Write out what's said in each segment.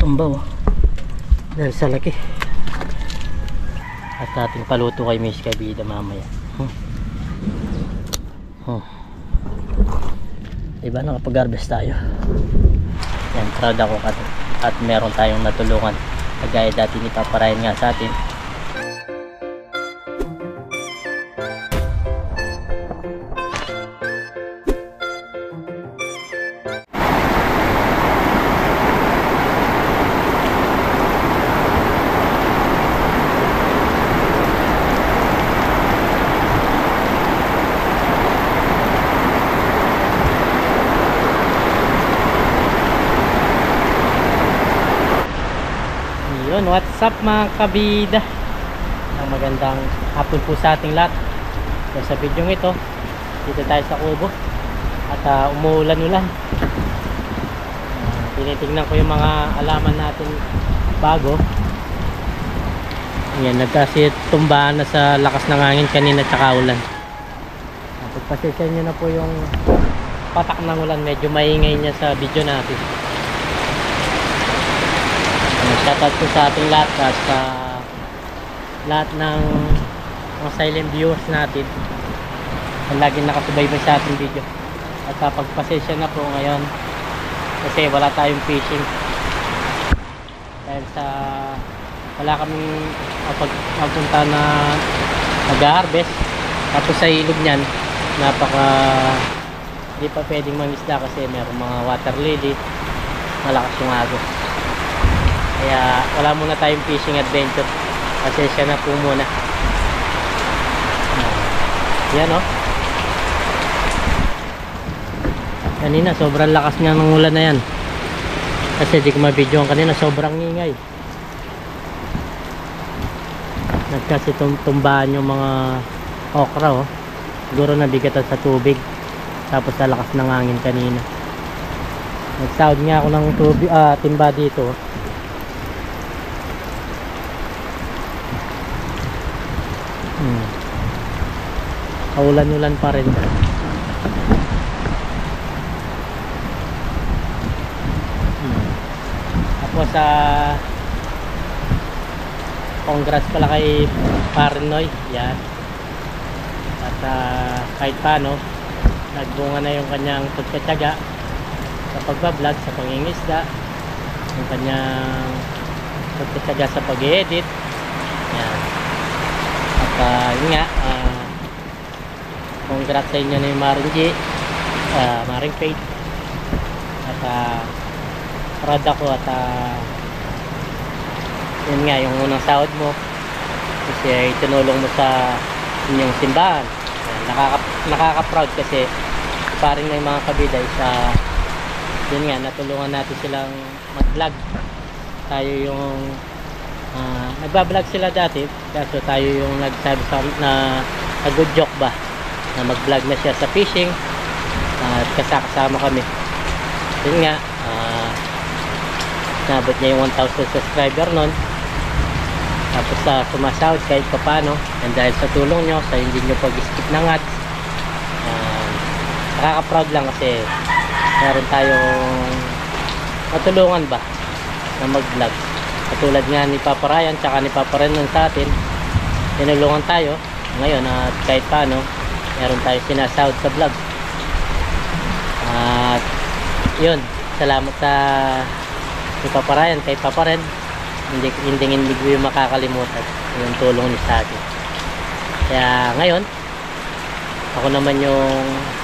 tumba oh. Dahil sa laki. At ating paluto kay Miss Kabida mamaya. Diba nakapag-harvest tayo. Yan, proud ako at meron tayong natulungan. Kagaya dati ni Papa Ryan nga sa atin. What's up mga kabida? Ang magandang hapon po sa ating lahat. So, sa video ito, dito tayo sa kubo at umuulan-ulan. Tinitingnan ko yung mga alaman natin bago. Yan, nagkasi tumbaan na sa lakas ng hangin kanina tsaka ulan. Pagpasensya nyo na po yung patak ng ulan, medyo maingay niya sa video natin. Shoutout po sa ating lahat at sa lahat ng mga silent viewers natin ang laging nakasubaybay sa ating video. At pagpasensya na po ngayon kasi wala tayong fishing dahil sa wala kaming magpunta na mag-harvest. Tapos sa ilog nyan hindi pa pwedeng mangisda kasi meron mga water lily, malakas yung agos. Kaya wala muna tayong fishing adventure. Pasensya na po muna. Yan o. Kanina sobrang lakas nga ng ulan na yan. Kasi di ko mabidyoan kanina, sobrang ingay. Nagkasi tumbaan yung mga okra o. Siguro nabigatan sa tubig. Tapos sa lakas ng hangin kanina. Nagsahod nga ako ng tubig, timba dito. Kaulan-ulan pa rin. Tapos congrats pala kay Parnoy. Yan. At kahit paano nagbunga na yung kanyang pagtsatsaga sa pagbablog, sa pangingisda, yung kanyang pagtsatsaga sa pag-edit. Yan. At yun nga, congrats sa inyo na yung Maring G, Maring Faith. At proud ako at yun nga, yung unang sahod mo kasi itinulong mo sa inyong simbahan. Nakaka-proud kasi paring na yung mga kabida isa, yun nga, natulungan natin silang mag-vlog. Tayo yung nagbablog sila dati kaso tayo yung nagsabi sa na good joke ba na mag-vlog na siya sa fishing at kasama kami. Yun nga, nabot niya yung 1,000 subscriber nun. Tapos sumasahod kahit papano, and dahil sa tulong nyo, sa hindi nyo pag-skip ng ads, nakaka-proud lang kasi meron tayong matulungan ba na mag-vlog. Katulad nga ni Papa Ryan tsaka ni Papa Ren nun sa atin, tinulungan tayo ngayon at kahit paano meron tayo sinasahod sa vlog. At yun, salamat sa ni Papa Ryan, kay Papa Ren. Hindi ko yung makakalimutan yung tulong ni sa akin. Kaya ngayon ako naman yung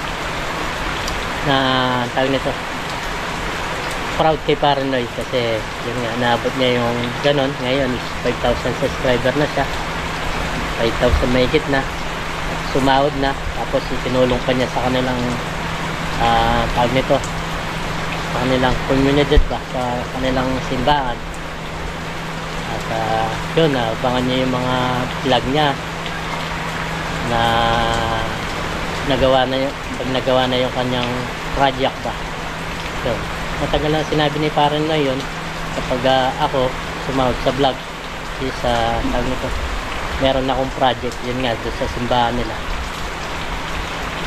tawag nito, proud kay Paranoid kasi yun nga, naabot niya yung ganon. Ngayon 5,000 subscriber na siya, 5,000 mahigit na, sumahod na. Tapos itinulong pa niya sa kanilang tawag nito, sa kanilang community ba, sa kanilang simbahan. At yun, abangan niya yung mga vlog niya na nagawa na yung kanyang project ba. So, matagal na sinabi ni Paren na yun kapag ako sumahod sa vlog is tawag nito, meron na akong project, yun nga, doon sa simbahan nila.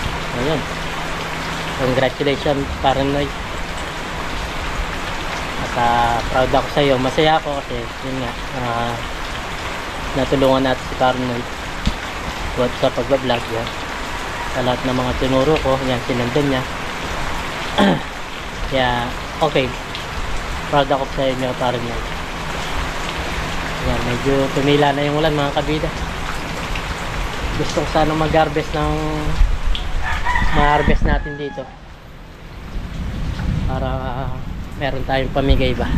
Ayun, congratulations Paren Noy. At proud ako sa iyo. Masaya ako kasi yun nga, natulungan natin si Carnoy sa pagbablog yan. Sa lahat ng mga tinuro ko, yan, sinundan niya. Kaya okay, proud ako sa inyo Carnoy. Yan, medyo tumila na yung ulan mga kabida. Gusto ko sana mag-harvest ng ma-harvest natin dito para meron tayong pamigay ba.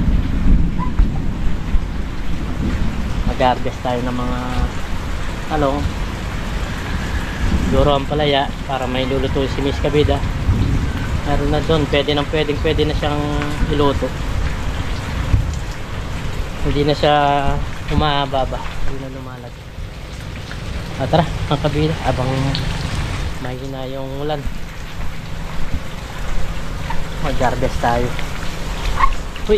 Mag-harvest tayo ng mga talong, siguro ang palaya para may luluto si Miss Kabida. Meron na doon, pwede na siyang iluto, hindi na siya umababa, hindi na lumalag. Tara mga kabida, abang mahina yung ulan, mag-harvest tayo. Uy,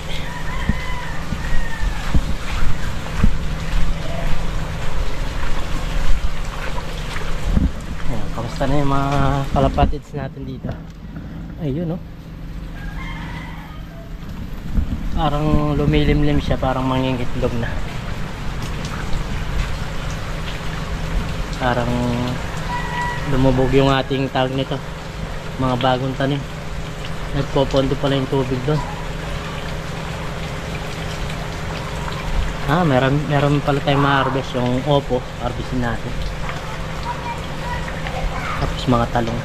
ayan, kamusta na yung mga kalapatids natin dito? Ayun oh, parang lumilimlim siya, parang mangingitlog na, parang lumubog yung ating tawag nito, mga bagong tanim. Nagpopondo pala yung tubig doon. Meron pala tayong ma-harvest, yung opo, harvestin natin. Tapos mga talong.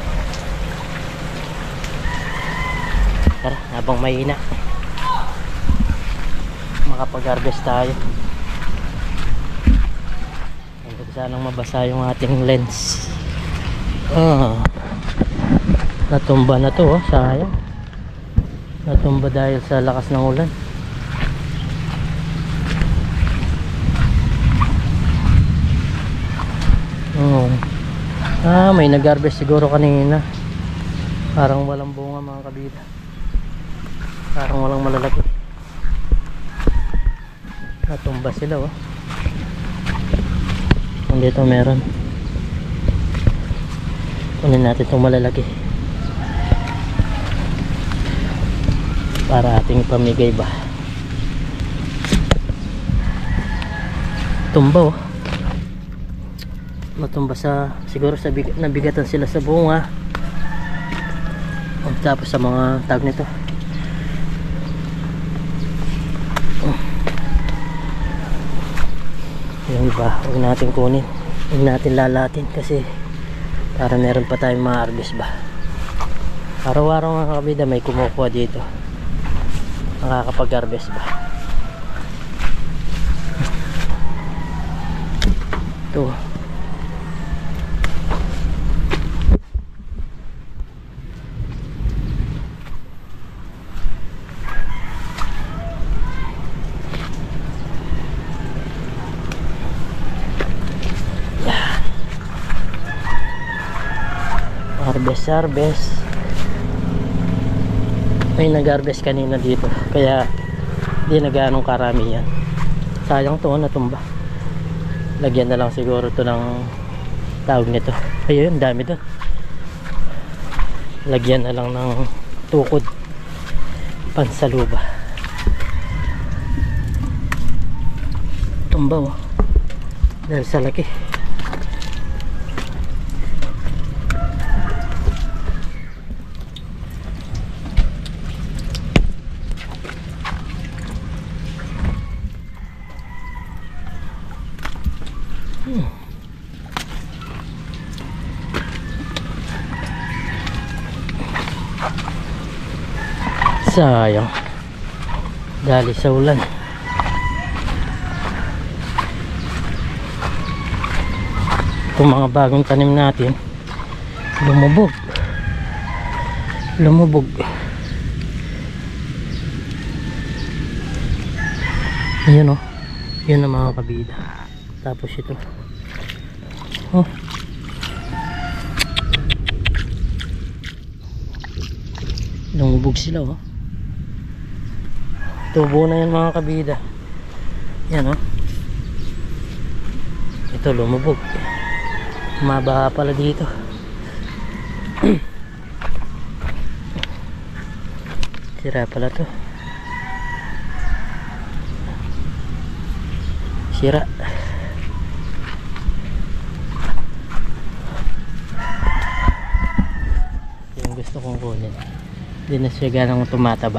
Tara, habang mahina, makapag-harvest tayo. Huwag sanang mabasa yung ating lens. Natumba na to, sayang. Natumba dahil sa lakas ng ulan. May nag-harvest siguro kanina. Parang walang bunga mga kabida. Parang walang malalaki. Natumba sila oh. Dito meron. Kunin natin itong malalaki para ating pamigay ba. Tumba oh. Natumba siguro sa nabigatan sila sa bunga. Tapos sa mga tag nito. Yung iba, huwag natin kunin. Huwag natin lalatin kasi para meron pa tayong ma-harvest ba. Araw-araw mga kabida may kumukuha dito, nakakapag-harvest ba. Ito harvest. May nag-harvest kanina dito kaya di na ganong karami yan. Sayang to, natumba. Lagyan na lang siguro to ng tawag nito. Ayun, dami doon. Lagyan na lang ng tukod, pansaluba. Tumba oh, dahil sa laki. Sayang dali sa ulan. Itong mga bagong tanim natin lumubog. Yun o, yun ang mga kabida. Tapos ito oh, lumubog sila oh. Tubo na yan mga kabida. Yan oh. Ito lumubog. Mabaha pala dito. Sira pala to. Sira. Yung gusto kong kunin. Hindi na siya ganang tumataba.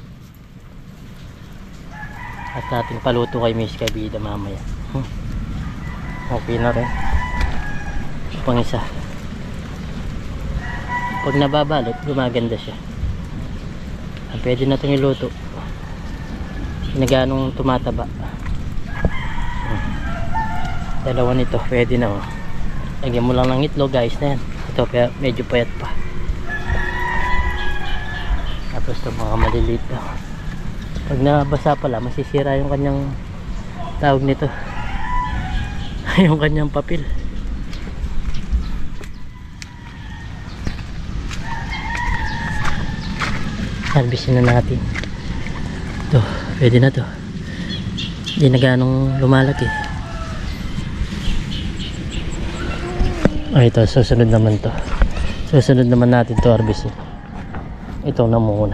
At ating paluto kay Miss Kabida mamaya. Okay na rin. Pang isa. Pag nababalot, gumaganda siya. Pwede na itong iluto. Hindi na ganong tumataba. Dalawa nito, pwede na. Lagyan mo lang ng itlog, guys, na yan. Ito, medyo payat pa. Tapos ito, mga maliliit na. Pag nabasa pala, masisira yung kanyang tawag nito. Yung kanyang papel. Harvestin na natin. Ito, pwede na to. Hindi na ganong lumalaki. Ito, susunod naman to. Susunod naman natin to harvestin. Ito na muna.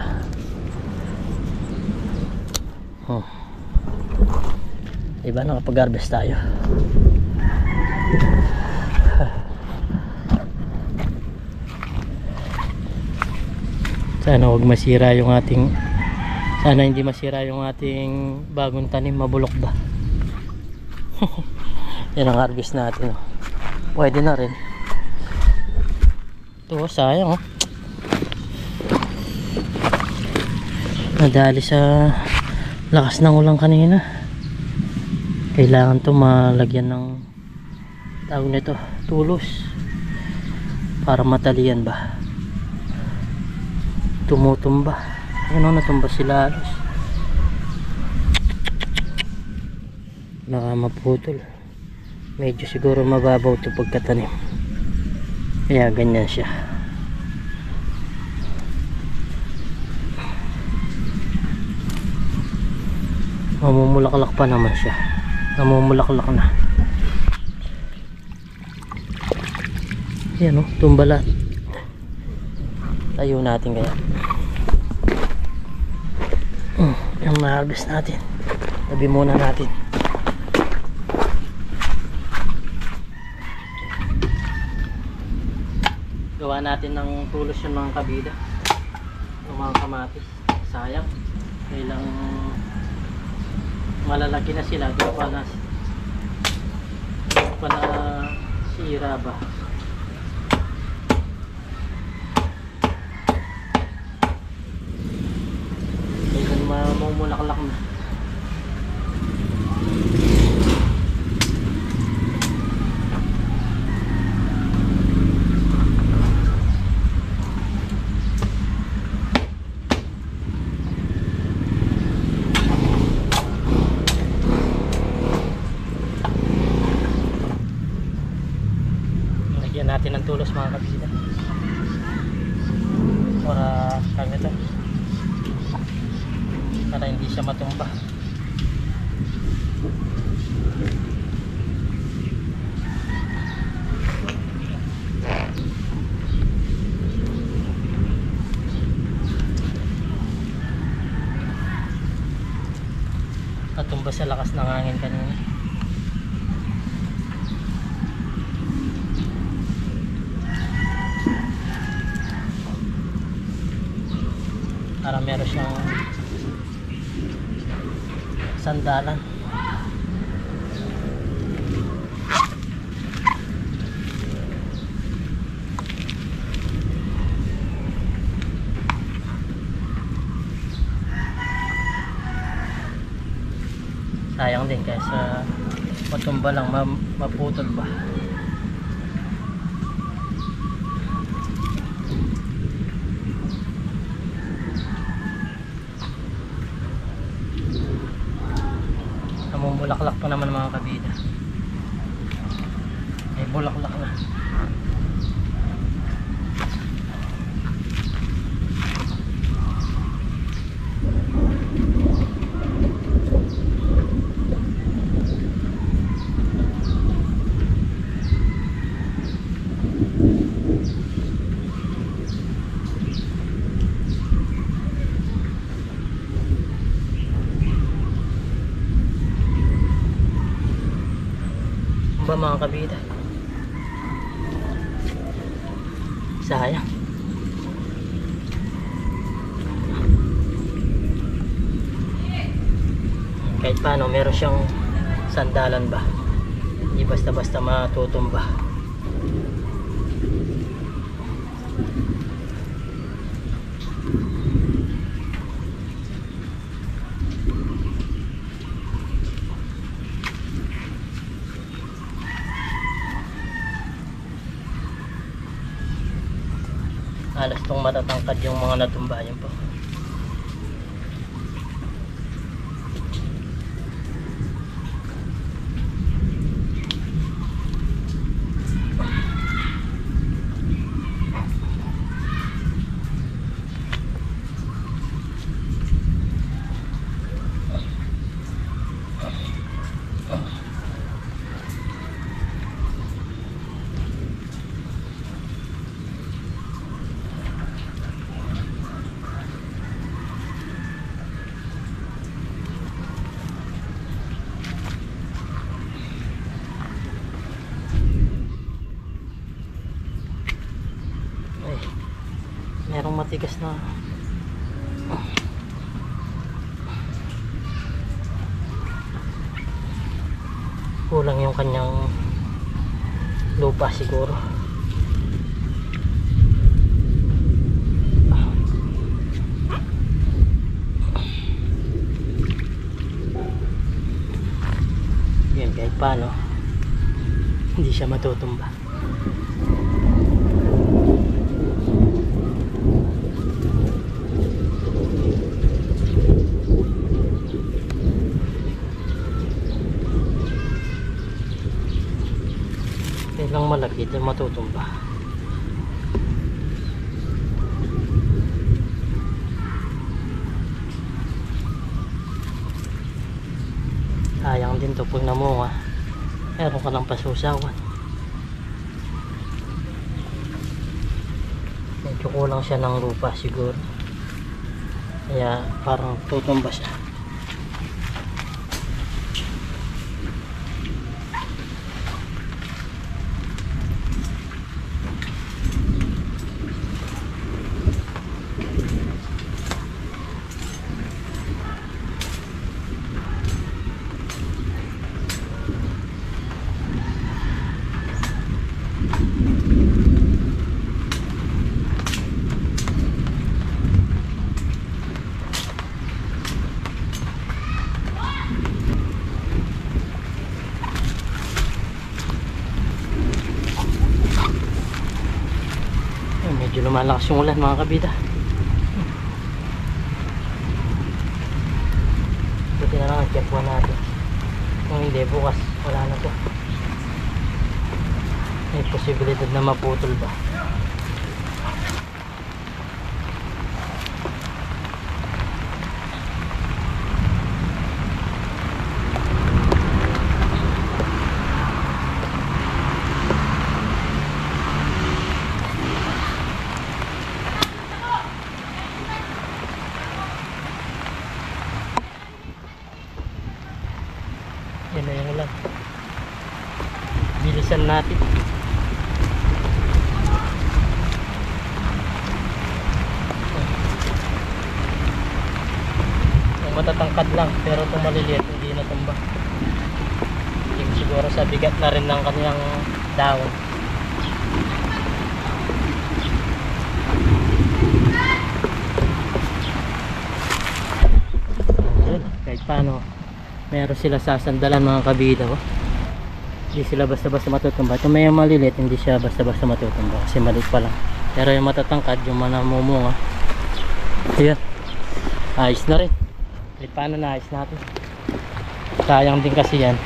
Diba, nakapag-harvest tayo. Sana huwag masira yung ating, sana hindi masira yung ating bagong tanim. Mabulok ba? Yan ang harvest natin. Pwede na rin. Ito, sayang. Nadali sa lakas ng ulang kanina. Kailangan to malagyan ng tawag nito, tulos, para matalian ba. Tumutumba. Ano, natumba sila halos. Baka maputol. Medyo siguro mababaw to pagkatanim. Kaya ganyan siya. Mamumulaklak pa naman siya. Namumulaklak na. Ayan, tumbalat. Tayo natin kaya. Yung na-harvest natin. Tabi muna natin. Gawa natin ng tulos yung mga kabida. Yung mga kamatis. Sayang. Kailang malalaki na sila. Doon pa na sira ba. Mamumulaklak na. Lagyan natin ng tulos mga kabida para kagad para hindi siya matumba. Natumba sa lakas ng hangin kanina. Para meron siyang sandalan. Sayang din kasi matumba lang, maputol ba. Namumulaklak pa naman mga kabida. May bulaklak na. tumba mga kabida. Sayang. Kahit paano meron siyang sandalan ba, hindi basta basta matutumba. Alas tong matatangkad yung mga natumba yan po. Merong matigas na kulang yung kanyang lupa siguro. Yan, kahit paano hindi siya matutumba. Lang malapit na matutumba. Sayang din to pag namunga, meron ka ng pasusawan. Medyo kulang siya ng lupa siguro, kaya parang tutumba siya. Medyo lumalakas yung ulan mga kabida. Buti na lang ang tiyapuan natin. Kung hindi, bukas wala na to. May posibilidad na maputol ba. Yan na yung ulan. Bilisan natin. Yung matatangkad lang, pero itong maliliit hindi natumba. Yung siguro sa bigat na rin ng kanyang dahon. Kahit paano meron sila sasandalan mga kabida ko. Hindi sila basta-basta matutumba. Ito may maliliit, hindi siya basta-basta matutumba kasi maliit pa lang. Pero yung matatangkad, yung manamumunga, ayan, ayos na rin. Kahit paano na ayos natin. Sayang din kasi yan.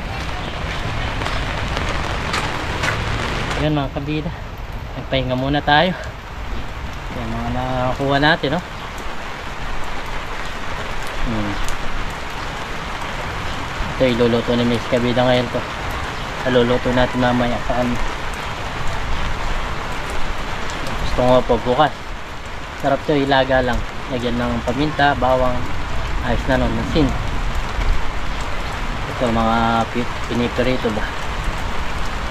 Ayan mga kabida, nagpahinga muna tayo. Yan mga nakakuha natin, no? Ito iluluto ni Miss Kabida ngayon to. Aluluto natin mamaya sa ano. Gusto ko po bukas. Sarap to, ilaga lang. Lagyan ng paminta, bawang, ayos na nun, masin. Ito mga pinipirito ba.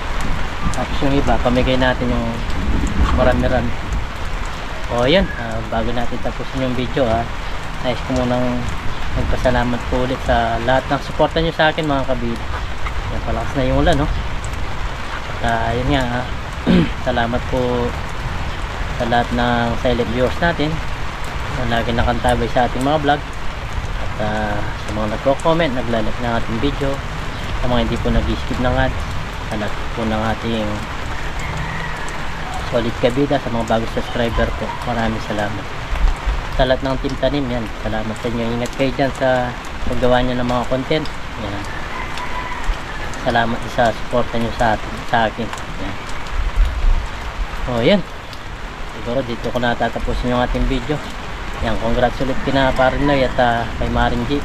Tapos yung iba, pamigay natin yung marami-rami. O yun, bago natin tapusin yung video nais ko munang magpasalamat po ulit sa lahat ng suporta nyo sa akin mga kabida. Yan, palakas na yung ulan, no? At yun nga, salamat po sa lahat ng silent viewers natin na lagi nakantabay sa ating mga vlog. At sa mga nagko-comment, naglalike ng ating video, sa mga hindi po nag-skip ng ads, sa lahat po ng ating solid kabida, sa mga bagong subscriber po, maraming salamat. Sa lahat ng team tanim, yan, salamat sa inyo. Ingat kayo dyan sa paggawa nyo ng mga content. Yan. Salamat sa suporta nyo sa akin. Yan. O yan, siguro dito ko natatapusin yung ating video. Yan, congrats ulit kina Parinoy at kay Maring G.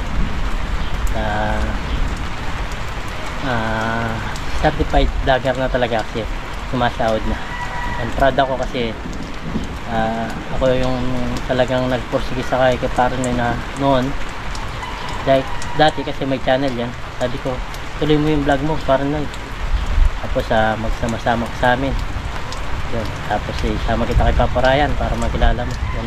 Certified vlogger na talaga kasi sumasahod na. And proud ako kasi ako yung talagang nagpursige sa kay Parinoy na noon. Dati kasi may channel yan. Sabi ko, tuloy mo yung vlog mo Parinoy. Tapos magsama-sama ka sa amin. Yun. Tapos isama kita kay Papa Ryan para makilala mo. Yan.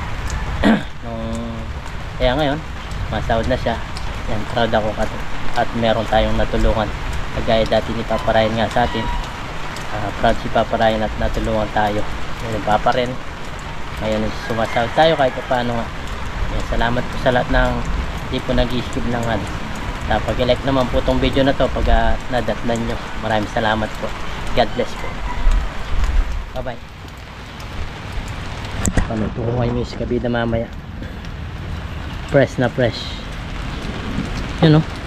Kaya ngayon masahod na siya. Yan, proud ako at meron tayong natulungan kagaya dati ni Papa Ryan nga sa atin. Proud si Papa Ryan at natulungan tayo. Yan, Papa rin ngayon sumasahod tayo kahit paano nga. Yan, salamat po sa lahat ng hindi po nag-skip ng ads. Pag-like naman po itong video na to pag nadatnan nyo. Maraming salamat po. God bless po. Bye bye. Panuto ko kayo sa kabida mamaya. Fresh na fresh. Yun, no?